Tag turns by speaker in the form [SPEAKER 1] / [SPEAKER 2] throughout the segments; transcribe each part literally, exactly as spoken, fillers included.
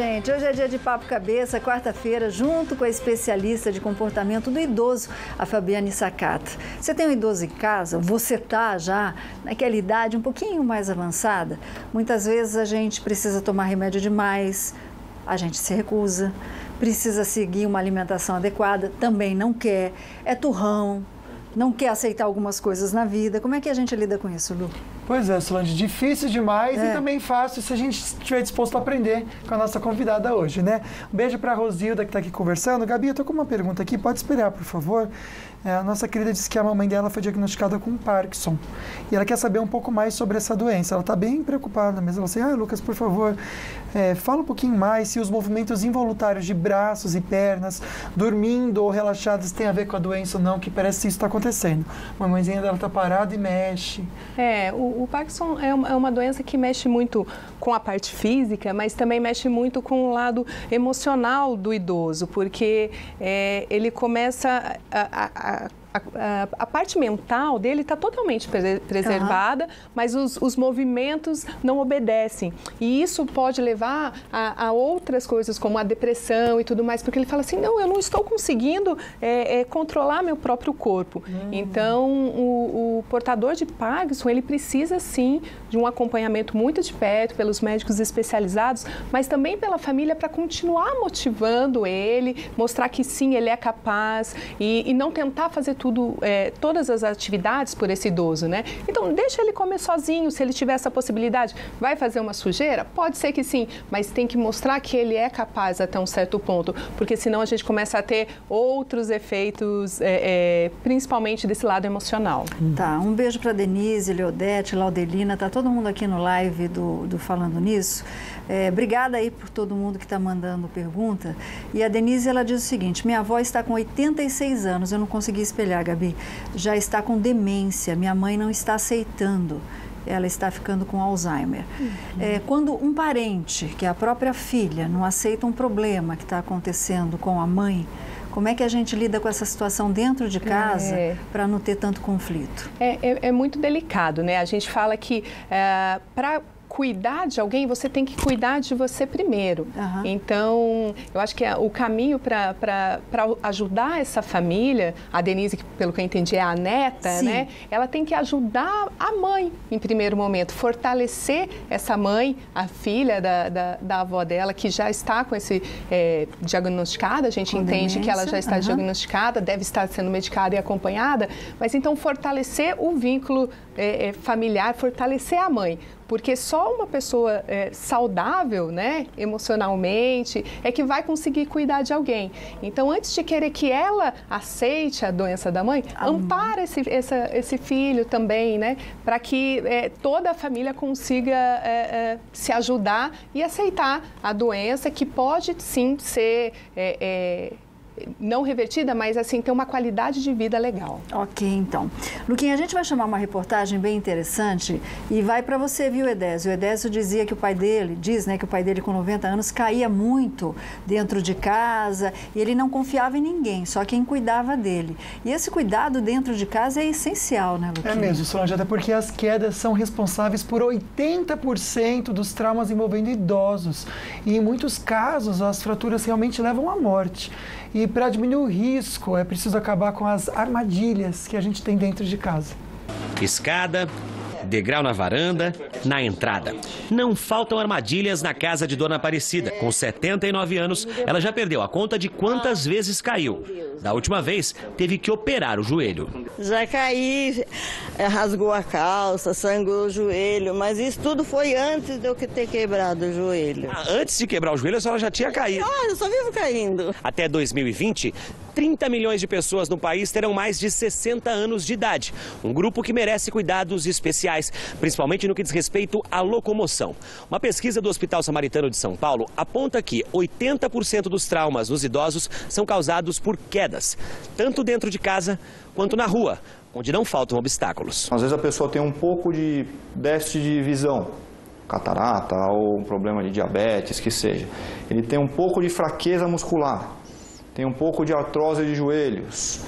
[SPEAKER 1] gente, hoje é dia de Papo Cabeça, quarta-feira, junto com a especialista de comportamento do idoso, a Fabiane Sakata. Você tem um idoso em casa? Você está já naquela idade um pouquinho mais avançada? Muitas vezes a gente precisa tomar remédio demais, a gente se recusa, precisa seguir uma alimentação adequada, também não quer, é turrão, não quer aceitar algumas coisas na vida. Como é que a gente lida com isso, Lu?
[SPEAKER 2] Pois é, Solange, difícil demais
[SPEAKER 1] é.
[SPEAKER 2] e também fácil se a gente estiver disposto a aprender com a nossa convidada hoje, né? Um beijo para a Rosilda que está aqui conversando. Gabi, eu estou com uma pergunta aqui, pode esperar, por favor. É, a nossa querida disse que a mamãe dela foi diagnosticada com Parkinson e ela quer saber um pouco mais sobre essa doença. Ela está bem preocupada mesmo. Ela disse, ah, Lucas, por favor, é, fala um pouquinho mais se os movimentos involuntários de braços e pernas, dormindo ou relaxados, tem a ver com a doença ou não, que parece que isso está acontecendo. A mamãezinha dela está parada e mexe.
[SPEAKER 3] É, o, o Parkinson é uma, é uma doença que mexe muito com a parte física, mas também mexe muito com o lado emocional do idoso, porque é, ele começa a, a, a A, a, a parte mental dele está totalmente preservada, uhum. mas os, os movimentos não obedecem. E isso pode levar a, a outras coisas, como a depressão e tudo mais, porque ele fala assim, não, eu não estou conseguindo é, é, controlar meu próprio corpo. Uhum. Então, o, o portador de Parkinson, ele precisa, sim, de um acompanhamento muito de perto, pelos médicos especializados, mas também pela família, para continuar motivando ele, mostrar que, sim, ele é capaz e, e não tentar fazer tudo, é, todas as atividades por esse idoso, né? Então, deixa ele comer sozinho, se ele tiver essa possibilidade. Vai fazer uma sujeira? Pode ser que sim, mas tem que mostrar que ele é capaz até um certo ponto, porque senão a gente começa a ter outros efeitos, é, é, principalmente desse lado emocional.
[SPEAKER 1] Tá, um beijo para Denise, Leodete, Laudelina, tá todo mundo aqui no live do, do Falando Nisso. É, obrigada aí por todo mundo que está mandando pergunta. E a Denise, ela diz o seguinte, minha avó está com oitenta e seis anos, eu não consegui espelhar, Gabi, já está com demência, minha mãe não está aceitando, ela está ficando com Alzheimer. Uhum. É, quando um parente, que é a própria filha, não aceita um problema que está acontecendo com a mãe, como é que a gente lida com essa situação dentro de casa é. para não ter tanto conflito?
[SPEAKER 3] É, é, é muito delicado, né? A gente fala que é, para cuidar de alguém, você tem que cuidar de você primeiro. Uhum. Então, eu acho que o caminho para ajudar essa família, a Denise, que pelo que eu entendi é a neta, Sim. né? Ela tem que ajudar a mãe em primeiro momento, fortalecer essa mãe, a filha da, da, da avó dela, que já está com esse é, diagnosticada, a gente com entende demência. Que ela já está uhum. diagnosticada, deve estar sendo medicada e acompanhada, mas então fortalecer o vínculo é, familiar, fortalecer a mãe. Porque só uma pessoa é, saudável, né, emocionalmente, é que vai conseguir cuidar de alguém. Então, antes de querer que ela aceite a doença da mãe, ah, ampara esse, essa, esse filho também, né, para que é, toda a família consiga é, é, se ajudar e aceitar a doença, que pode sim ser É, é, não revertida, mas assim, ter uma qualidade de vida legal.
[SPEAKER 1] Ok, então. Luquinha, a gente vai chamar uma reportagem bem interessante e vai para você, viu, Edésio? O Edésio dizia que o pai dele, diz, né, que o pai dele com noventa anos caía muito dentro de casa e ele não confiava em ninguém, só quem cuidava dele. E esse cuidado dentro de casa é essencial, né, Luquinha?
[SPEAKER 2] É mesmo, Solange, até porque as quedas são responsáveis por oitenta por cento dos traumas envolvendo idosos. E em muitos casos, as fraturas realmente levam à morte. E para diminuir o risco, é preciso acabar com as armadilhas que a gente tem dentro de casa.
[SPEAKER 4] Escada, degrau na varanda, na entrada. Não faltam armadilhas na casa de Dona Aparecida. Com setenta e nove anos, ela já perdeu a conta de quantas vezes caiu. Da última vez, teve que operar o joelho.
[SPEAKER 5] Já caí, rasgou a calça, sangrou o joelho, mas isso tudo foi antes de eu ter quebrado o joelho.
[SPEAKER 4] Ah, antes de quebrar o joelho, a senhora já tinha caído?
[SPEAKER 5] Ah, eu só vivo caindo.
[SPEAKER 4] Até dois mil e vinte, trinta milhões de pessoas no país terão mais de sessenta anos de idade. Um grupo que merece cuidados especiais, principalmente no que diz respeito à locomoção. Uma pesquisa do Hospital Samaritano de São Paulo aponta que oitenta por cento dos traumas nos idosos são causados por quedas, tanto dentro de casa quanto na rua, onde não faltam obstáculos.
[SPEAKER 6] Às vezes a pessoa tem um pouco de déficit de visão, catarata ou um problema de diabetes, que seja. Ele tem um pouco de fraqueza muscular, tem um pouco de artrose de joelhos,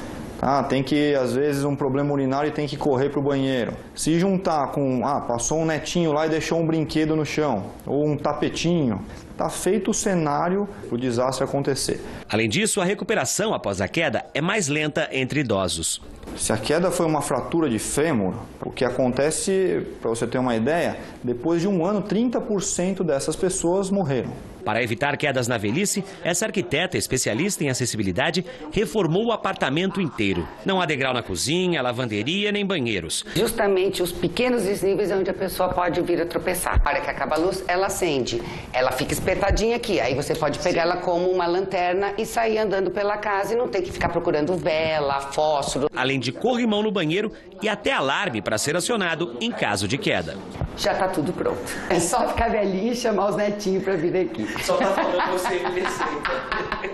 [SPEAKER 6] Ah, tem que, às vezes, um problema urinário e tem que correr para o banheiro. Se juntar com, ah, passou um netinho lá e deixou um brinquedo no chão, ou um tapetinho, está feito o cenário para o desastre acontecer.
[SPEAKER 4] Além disso, a recuperação após a queda é mais lenta entre idosos.
[SPEAKER 6] Se a queda foi uma fratura de fêmur, o que acontece, para você ter uma ideia, depois de um ano, trinta por cento dessas pessoas morreram.
[SPEAKER 4] Para evitar quedas na velhice, essa arquiteta especialista em acessibilidade reformou o apartamento inteiro. Não há degrau na cozinha, lavanderia nem banheiros.
[SPEAKER 7] Justamente os pequenos desníveis é onde a pessoa pode vir a tropeçar. A hora que acaba a luz, ela acende. Ela fica espetadinha aqui. Aí você pode pegar ela como uma lanterna e sair andando pela casa e não ter que ficar procurando vela, fósforo.
[SPEAKER 4] Além de corrimão no banheiro e até alarme para ser acionado em caso de queda.
[SPEAKER 7] Já está tudo pronto. É só ficar velhinho e chamar os netinhos para vir aqui.
[SPEAKER 4] Só tá falando você em receita.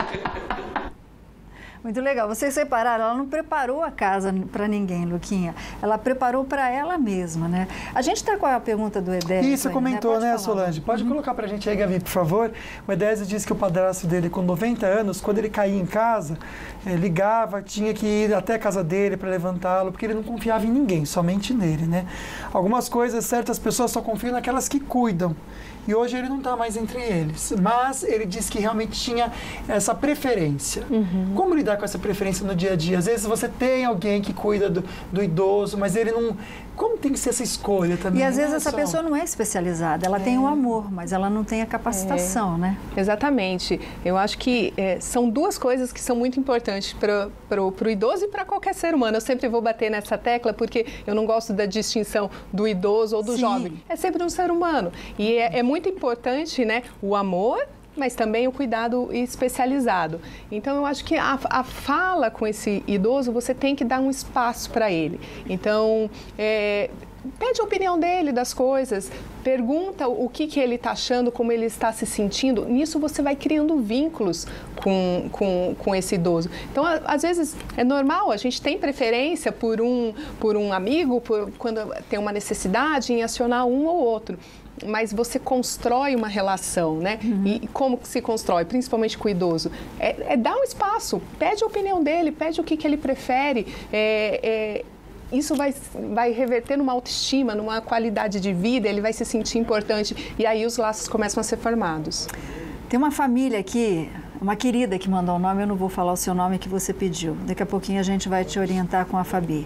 [SPEAKER 1] Muito legal. Vocês separaram, ela não preparou a casa para ninguém, Luquinha. Ela preparou para ela mesma, né? A gente está com a pergunta do Edésio.
[SPEAKER 2] Isso, comentou, né, né Solange? Pode uhum. colocar para a gente aí, Gabi, por favor. O Edésio disse que o padrasto dele, com noventa anos, quando ele caía em casa, eh, ligava, tinha que ir até a casa dele para levantá-lo, porque ele não confiava em ninguém, somente nele, né? Algumas coisas, certas pessoas só confiam naquelas que cuidam. E hoje ele não está mais entre eles. Mas ele disse que realmente tinha essa preferência. Uhum. Como lidar com essa preferência no dia a dia? Às vezes você tem alguém que cuida do, do idoso, mas ele não... Como tem que ser essa escolha também?
[SPEAKER 1] E às vezes
[SPEAKER 2] é
[SPEAKER 1] essa
[SPEAKER 2] só...
[SPEAKER 1] pessoa não é especializada. Ela é. tem o amor, mas ela não tem a capacitação, é. né?
[SPEAKER 3] Exatamente. Eu acho que é, são duas coisas que são muito importantes para o idoso e para qualquer ser humano. Eu sempre vou bater nessa tecla porque eu não gosto da distinção do idoso ou do Sim. jovem. É sempre um ser humano. E é, é muito importante, né, o amor, mas também o cuidado especializado. Então, eu acho que a, a fala com esse idoso, você tem que dar um espaço para ele. Então, é, pede a opinião dele das coisas, pergunta o que, que ele está achando, como ele está se sentindo. Nisso, você vai criando vínculos com, com, com esse idoso. Então, a, às vezes, é normal, a gente tem preferência por um, por um amigo, por, quando tem uma necessidade em acionar um ou outro. Mas você constrói uma relação, né? Uhum. E como se constrói, principalmente com o idoso? É, é dar um espaço, pede a opinião dele, pede o que, que ele prefere. É, é, isso vai, vai reverter numa autoestima, numa qualidade de vida, ele vai se sentir importante. E aí os laços começam a ser formados.
[SPEAKER 1] Tem uma família aqui, uma querida que mandou o nome, eu não vou falar o seu nome que você pediu. Daqui a pouquinho a gente vai te orientar com a Fabi.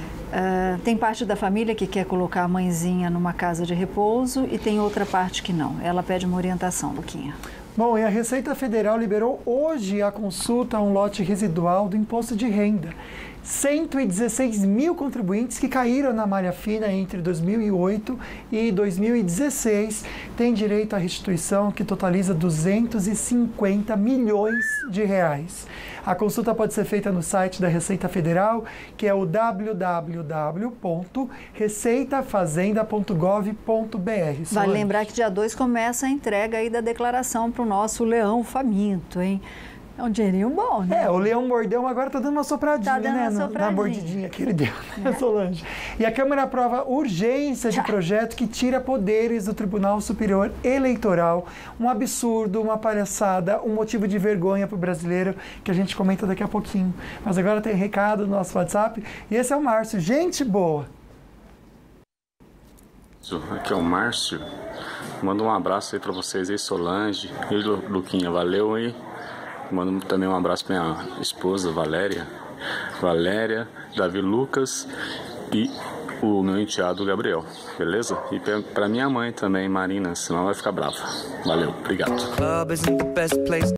[SPEAKER 1] Uh, tem parte da família que quer colocar a mãezinha numa casa de repouso e tem outra parte que não. Ela pede uma orientação, Luquinha.
[SPEAKER 2] Bom, e a Receita Federal liberou hoje a consulta a um lote residual do imposto de renda. cento e dezesseis mil contribuintes que caíram na malha fina entre dois mil e oito e dois mil e dezesseis têm direito à restituição que totaliza duzentos e cinquenta milhões de reais. A consulta pode ser feita no site da Receita Federal, que é o w w w ponto receita fazenda ponto gov ponto b r.
[SPEAKER 1] Vale lembrar que dia dois começa a entrega aí da declaração para o nosso leão faminto, hein? É um dinheirinho bom, né?
[SPEAKER 2] É, o leão mordeu, agora tá dando uma sopradinha,
[SPEAKER 1] tá dando
[SPEAKER 2] né?
[SPEAKER 1] Uma sopradinha.
[SPEAKER 2] Na mordidinha que ele deu, né, Solange? E a Câmara aprova urgência de projeto que tira poderes do Tribunal Superior Eleitoral. Um absurdo, uma palhaçada, um motivo de vergonha para o brasileiro, que a gente comenta daqui a pouquinho. Mas agora tem recado no nosso WhatsApp. E esse é o Márcio. Gente boa!
[SPEAKER 8] Aqui é o Márcio. Manda um abraço aí para vocês aí, Solange e Luquinha. Valeu aí. Mando também um abraço para minha esposa, Valéria, Valéria, Davi Lucas e o meu enteado, Gabriel, beleza? E para minha mãe também, Marina, senão ela vai ficar brava. Valeu, obrigado.